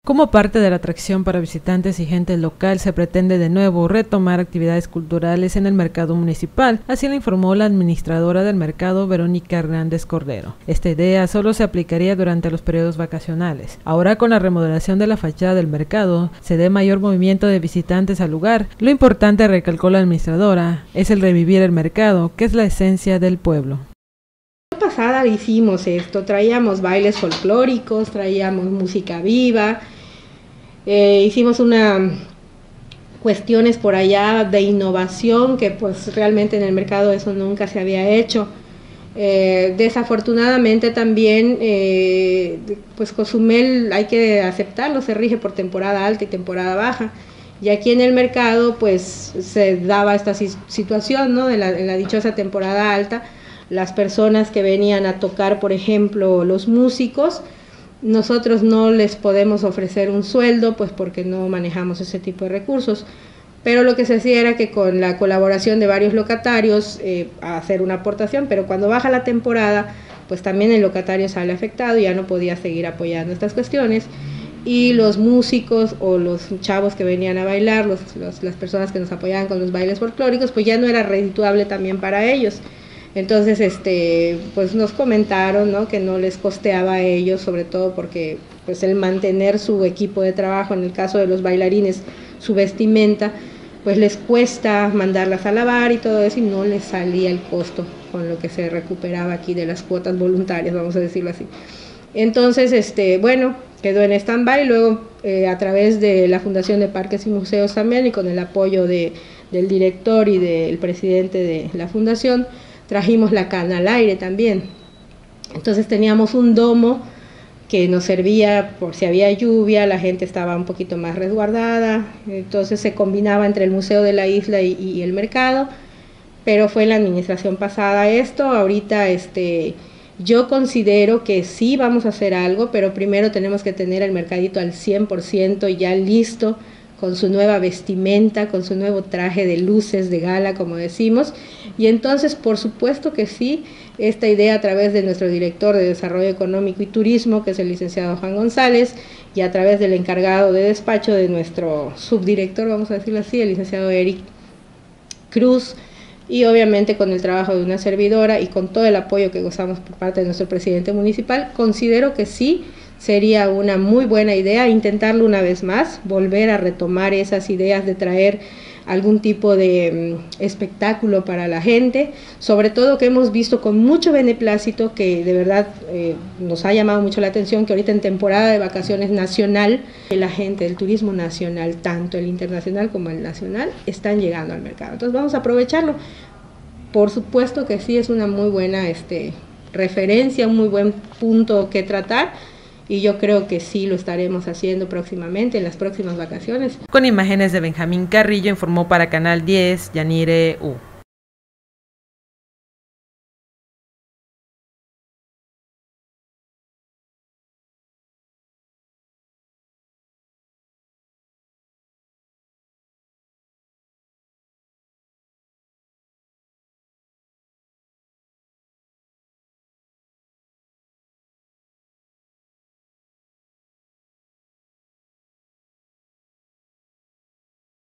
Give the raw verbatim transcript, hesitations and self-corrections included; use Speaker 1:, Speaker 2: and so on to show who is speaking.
Speaker 1: Como parte de la atracción para visitantes y gente local, se pretende de nuevo retomar actividades culturales en el mercado municipal, así lo informó la administradora del mercado, Verónica Hernández Cordero. Esta idea solo se aplicaría durante los periodos vacacionales. Ahora, con la remodelación de la fachada del mercado, se dé mayor movimiento de visitantes al lugar. Lo importante, recalcó la administradora, es el revivir el mercado, que es la esencia del pueblo.
Speaker 2: Pasada hicimos esto, traíamos bailes folclóricos, traíamos música viva, eh, hicimos una cuestiones por allá de innovación que pues realmente en el mercado eso nunca se había hecho. Eh, desafortunadamente también eh, pues Cozumel, hay que aceptarlo, se rige por temporada alta y temporada baja, y aquí en el mercado pues se daba esta situación, ¿no? En la, en la dichosa temporada alta, las personas que venían a tocar, por ejemplo, los músicos, nosotros no les podemos ofrecer un sueldo, pues porque no manejamos ese tipo de recursos, pero lo que se hacía era que con la colaboración de varios locatarios, eh, hacer una aportación, pero cuando baja la temporada, pues también el locatario sale afectado y ya no podía seguir apoyando estas cuestiones, y los músicos o los chavos que venían a bailar, los, los, las personas que nos apoyaban con los bailes folclóricos, pues ya no era redituable también para ellos. Entonces, este, pues nos comentaron, ¿no?, que no les costeaba a ellos, sobre todo porque pues el mantener su equipo de trabajo, en el caso de los bailarines, su vestimenta, pues les cuesta mandarlas a lavar y todo eso, y no les salía el costo con lo que se recuperaba aquí de las cuotas voluntarias, vamos a decirlo así. Entonces, este, bueno, quedó en stand-by. Luego, eh, a través de la Fundación de Parques y Museos también, y con el apoyo de, del director y del presidente de la fundación, trajimos la cana al aire también. Entonces teníamos un domo que nos servía por si había lluvia, la gente estaba un poquito más resguardada, entonces se combinaba entre el Museo de la Isla y, y el mercado, pero fue en la administración pasada esto. Ahorita este, yo considero que sí vamos a hacer algo, pero primero tenemos que tener el mercadito al cien por ciento ya listo, con su nueva vestimenta, con su nuevo traje de luces de gala, como decimos, y entonces por supuesto que sí, esta idea a través de nuestro director de Desarrollo Económico y Turismo, que es el licenciado Juan González, y a través del encargado de despacho de nuestro subdirector, vamos a decirlo así, el licenciado Eric Cruz, y obviamente con el trabajo de una servidora y con todo el apoyo que gozamos por parte de nuestro presidente municipal, considero que sí, sería una muy buena idea intentarlo una vez más, volver a retomar esas ideas de traer algún tipo de um, espectáculo para la gente, sobre todo que hemos visto con mucho beneplácito, que de verdad eh, nos ha llamado mucho la atención, que ahorita en temporada de vacaciones nacional, la gente del turismo nacional, tanto el internacional como el nacional, están llegando al mercado. Entonces vamos a aprovecharlo. Por supuesto que sí, es una muy buena este, referencia, un muy buen punto que tratar, y yo creo que sí lo estaremos haciendo próximamente, en las próximas vacaciones.
Speaker 1: Con imágenes de Benjamín Carrillo, informó para Canal diez, Yanire U.